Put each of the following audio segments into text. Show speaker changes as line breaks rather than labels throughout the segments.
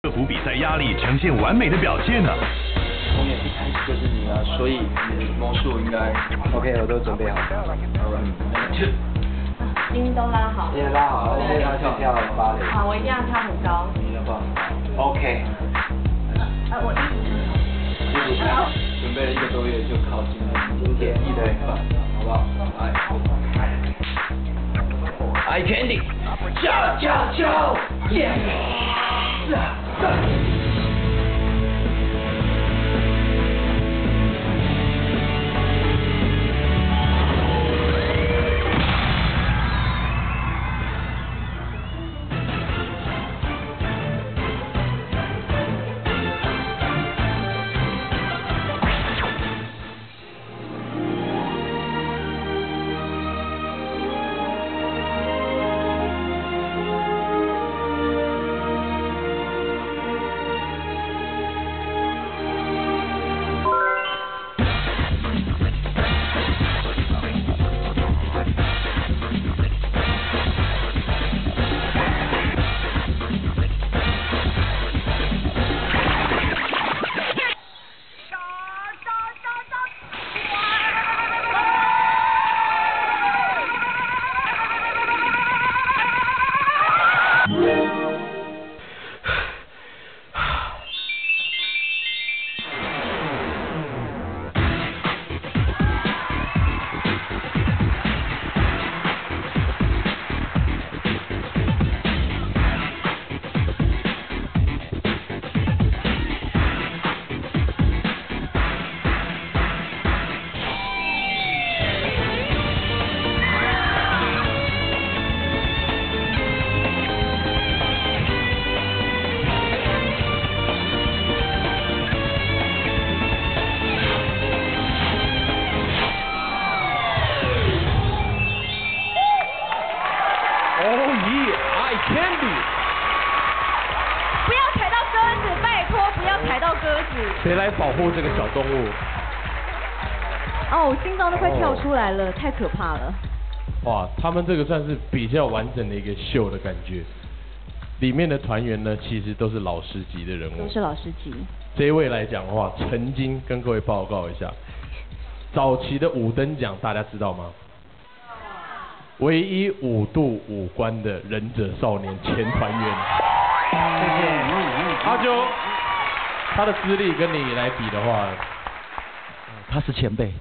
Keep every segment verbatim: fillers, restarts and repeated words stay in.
克服比赛压力，呈现完美的表现呢？
从演一开始就是你啊，所以你的魔术应该 OK， 我都准备好了。
音都拉好。
音拉好，现在去跳芭蕾。
好，我一定要跳很高。
你的话 OK。
呃，我
一直好，准备了一个多月就靠今天今天一对半，好不好？来。Eye Candy， 叫叫叫 ，Yes！
谁来保护这个小动物？
哦，心脏都快跳出来了，哦、太可怕了。
哇，他们这个算是比较完整的一个秀的感觉。里面的团员呢，其实都是老师级的人物。
都是老师级。
这一位来讲的话，曾经跟各位报告一下，早期的五等奖大家知道吗？唯一五度五关的忍者少年前团员。阿九。他的资历跟你来比的话，
他是前辈。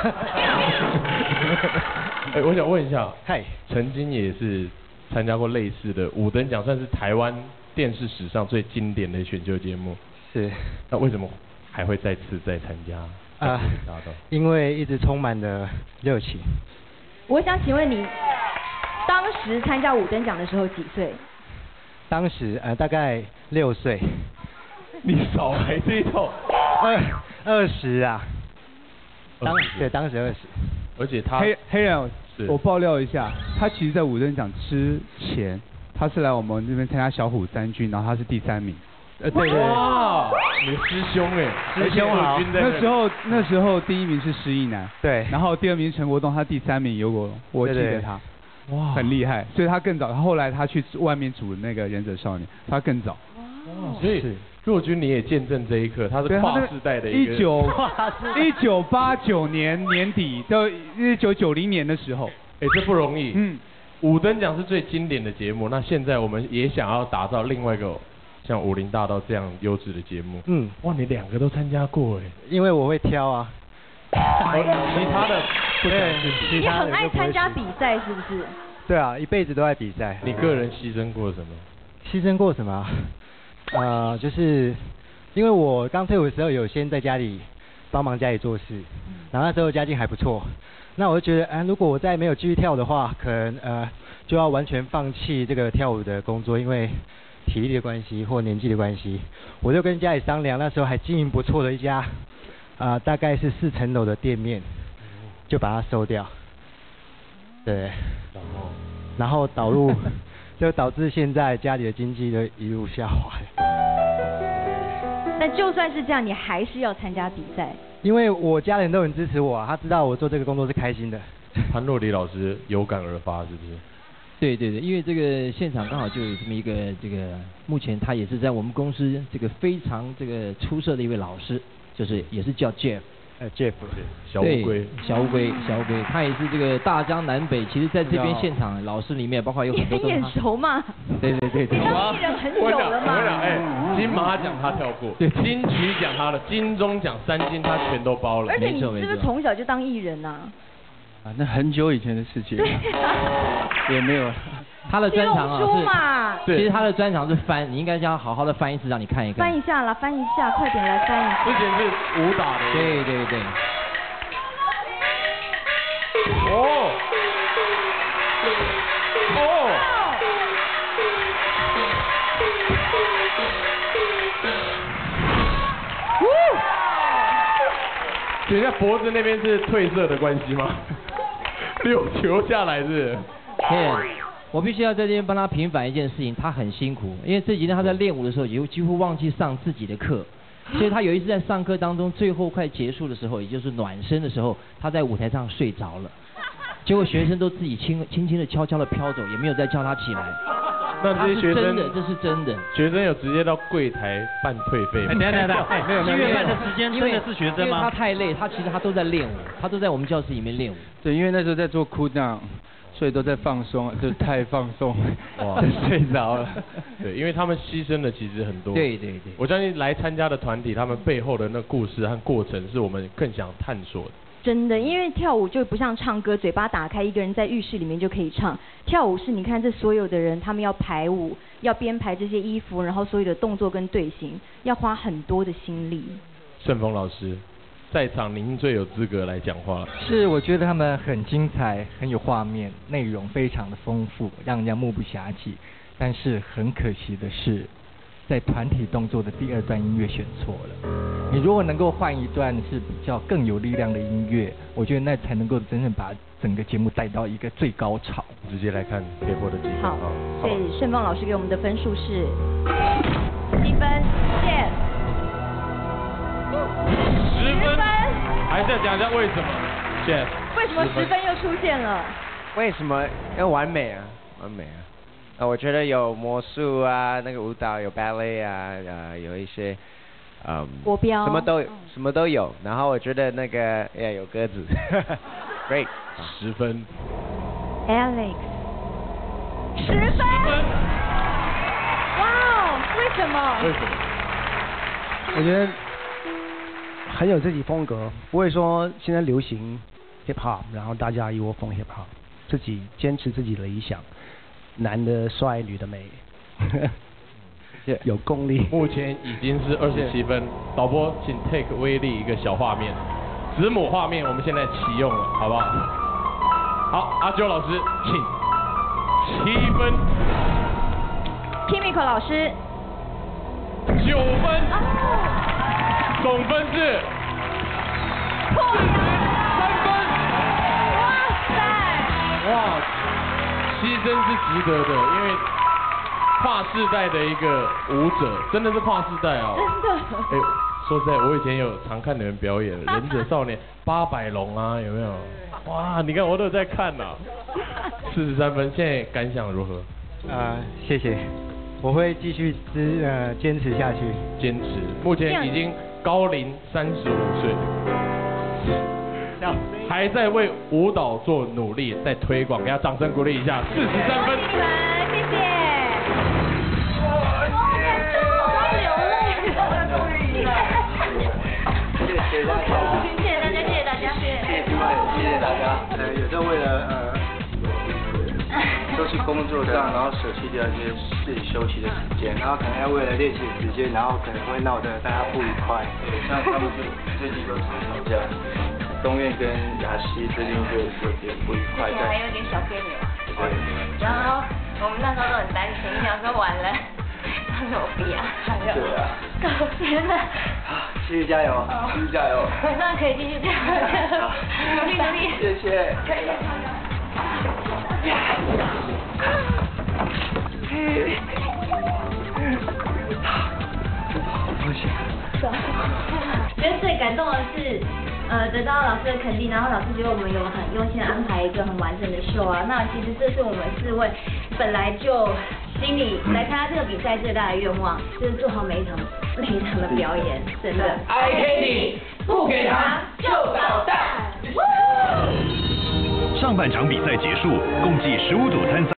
哎，我想问一下，
嗨，
曾经也是参加过类似的五等奖，算是台湾电视史上最经典的选秀节目。
是。
那为什么还会再次再参加？啊、呃，
因为一直充满了热情。
我想请问你，当时参加五等奖的时候几岁？
当时呃大概六岁。
你少来这一套，
二二十啊，当对当时二十，
而且他
黑黑人，我爆料一下，他其实在五等奖之前，他是来我们这边参加小虎三军，然后他是第三名。
呃对对。
哇，你的师兄哎，
师兄好。
那时候那时候第一名是施一男，
对，
然后第二名陈国栋，他第三名有我我记得他，
哇，
很厉害，所以他更早，后来他去外面组那个忍者少年，他更早。
哇，所以。若君，你也见证这一刻，他是跨世代的一个。
一九一九八九年年底到一九九零年的时候，
哎，这不容易。嗯。五等奖是最经典的节目，那现在我们也想要打造另外一个像武林大道这样优质的节目。嗯。哇，你两个都参加过哎。
因为我会挑啊。
其他的不
对，其他的
你很爱参加比赛是不是？
对啊，一辈子都在比赛。
你个人牺牲过什么？
牺牲过什么？呃，就是因为我刚退伍的时候，有先在家里帮忙家里做事，然后那时候家境还不错，那我就觉得，啊，如果我再没有继续跳的话，可能呃就要完全放弃这个跳舞的工作，因为体力的关系或年纪的关系，我就跟家里商量，那时候还经营不错的一家，啊、呃，大概是四层楼的店面，就把它收掉，对，然后导入。就导致现在家里的经济都一路下滑。
但就算是这样，你还是要参加比赛。
因为我家人都很支持我、啊，他知道我做这个工作是开心的。
潘若迪老师有感而发，是不是？
对对对，因为这个现场刚好就有这么一个这个，目前他也是在我们公司这个非常这个出色的一位老师，就是也是叫 Jeff。
呃 Jeff，
小乌龟，
小乌龟，小乌龟，他也是这个大江南北，其实在这边现场老师里面，包括有很多都是
眼
他。
熟嘛？
对对对对。
你当艺人很久了嘛？
我讲，哎，金马奖他跳过，对，金曲奖他的，金钟奖三金他全都包了。
而且你是不是从小就当艺人呐？
啊，那很久以前的事情。也没有。
他的专长
啊
是，其实他的专长是翻，你应该将好好的翻一次，让你看一看。
翻一下啦，翻一下，快点来翻一下。
之前是武打的。
对对对。
哦。哦。等一下，脖子那边是褪色的关系吗？溜球下来是。
我必须要在这边帮他平反一件事情，他很辛苦，因为这几天他在练舞的时候，几乎几乎忘记上自己的课，所以他有一次在上课当中，最后快结束的时候，也就是暖身的时候，他在舞台上睡着了，结果学生都自己轻轻轻的悄悄的飘走，也没有再叫他起来。
那这些学生，
真的，这是真的。
学生有直接到柜台办退费吗？
哎，等等等，哎，
没有没有。
七月半的时间真的是学生吗？
因为他太累，他其实他都在练舞，他都在我们教室里面练舞。
对，因为那时候在做 cool down。所以都在放松，就太放松，哇，就睡着了。
对，因为他们牺牲的其实很多。
对对对。
我相信来参加的团体，他们背后的那故事和过程，是我们更想探索的。
真的，因为跳舞就不像唱歌，嘴巴打开，一个人在浴室里面就可以唱。跳舞是你看这所有的人，他们要排舞，要编排这些衣服，然后所有的动作跟队形，要花很多的心力。
盛峰老师。在场您最有资格来讲话。
是，我觉得他们很精彩，很有画面，内容非常的丰富，让人家目不暇接。但是很可惜的是，在团体动作的第二段音乐选错了。你如果能够换一段是比较更有力量的音乐，我觉得那才能够真正把整个节目带到一个最高潮。
直接来看可以获得几分？
好，所以盛峰老师给我们的分数是七分，谢。
十分，还是要讲一下为什么 ，Jeff。
为什么十分又出现了？
为什么要完美啊？完美啊！啊，我觉得有魔术啊，那个舞蹈有 ballet 啊，呃，有一些，嗯，
国标，
什么都有，什么都有。然后我觉得那个，也有鸽子 ，great，
十分。
Alex， 十分。哇，为什么？
为什么？
我觉得。很有自己风格，不会说现在流行 hip hop， 然后大家一窝蜂 hip hop， 自己坚持自己的理想，男的帅，女的美，有功力。
目前已经是二十七分，导播请 take 威力一个小画面，子母画面我们现在启用了，好不好？好，阿啾老师，请七分。
Kimiko 老师
九分。哦总分是
破
三分，
哇塞！
哇，牺牲是值得的，因为跨世代的一个舞者，真的是跨世代哦。
真的。
哎，说实在，我以前有常看你们表演，《忍者少年》八百龙啊，有没有？哇，你看我都有在看呐、啊。四十三分，现在感想如何？
啊、呃，谢谢，我会继续支呃坚持下去。
坚持，目前已经。高龄三十五岁，还在为舞蹈做努力，在推广，给他掌声鼓励一下。四十三分，
谢谢。我感动，流泪了。
谢谢大家，
谢谢大家，谢谢大家，谢谢。
谢谢大家。呃，有时候为了呃。都是工作上，然后舍弃掉一些自己休息的时间，然后可能要为了练习的时间，然后可能会闹得大家不愉快。对，像他们最最近都常吵架，东院跟雅西最近就有点不愉快。
还有点小别扭。
对。
然后我们那时候都很担心，想说完了，他说我不要，还有。
对啊。
天哪！
继续加油，继续加油。
晚上可以继续这样，努力努力。
谢谢。
可以。
好高兴。
觉得最感动的是
呃得到老师的肯定，然后老师觉得我们有很用心安排一个很完整的秀啊。那其实这是我们四位本来就心里来参加这个比赛最大的愿望，就是做好每一场每一场的表演，真的。
I Candy 不给他就捣蛋。
上半场比赛结束，共计十五组参赛。